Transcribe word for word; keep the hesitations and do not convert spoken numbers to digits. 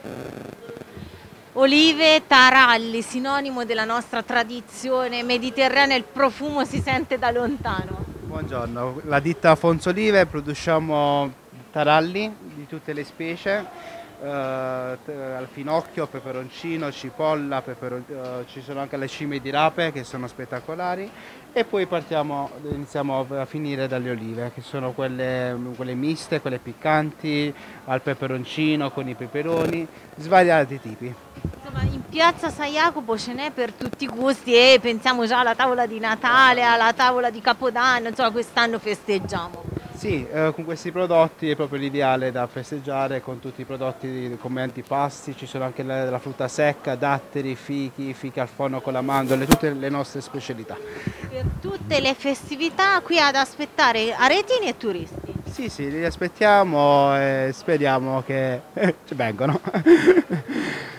Olive taralli, sinonimo della nostra tradizione mediterranea, il profumo si sente da lontano. Buongiorno, la ditta Afonso Olive produciamo taralli di tutte le specie, eh, t- al finocchio, peperoncino, cipolla, peperon- eh, ci sono anche le cime di rape che sono spettacolari e poi partiamo, iniziamo a a finire dalle olive che sono quelle, quelle miste, quelle piccanti, al peperoncino con i peperoni, svariati tipi. Insomma, in piazza San Jacopo ce n'è per tutti i gusti e pensiamo già alla tavola di Natale, alla tavola di Capodanno, insomma quest'anno festeggiamo. Sì, eh, con questi prodotti è proprio l'ideale da festeggiare con tutti i prodotti come antipasti, ci sono anche la, la frutta secca, datteri, fichi, fichi al forno con la mandorle, tutte le nostre specialità. Per tutte le festività qui ad aspettare aretini e turisti. Sì, sì, li aspettiamo e speriamo che ci vengano.